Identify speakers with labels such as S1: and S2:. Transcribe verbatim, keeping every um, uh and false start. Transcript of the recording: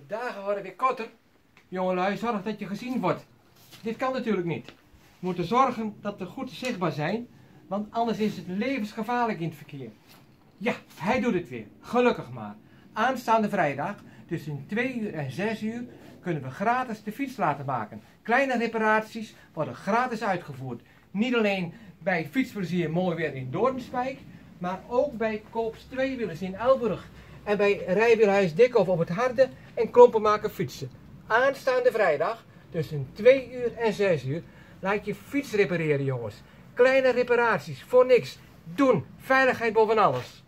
S1: dagen worden weer korter. Jongelui, zorg dat je gezien wordt. Dit kan natuurlijk niet. We moeten zorgen dat we goed zichtbaar zijn, want anders is het levensgevaarlijk in het verkeer. Ja, hij doet het weer. Gelukkig maar. Aanstaande vrijdag, tussen twee uur en zes uur, kunnen we gratis de fiets laten maken. Kleine reparaties worden gratis uitgevoerd. Niet alleen bij Fietsplezier Mooi Weer in Doornspijk, maar ook bij Koops Tweewielers in Elburg. En bij Rijwielhuis Dikhof op het Harde en Klompenmaker Fietsen. Aanstaande vrijdag, tussen twee uur en zes uur, laat je fiets repareren, jongens. Kleine reparaties, voor niks. Doen. Veiligheid boven alles.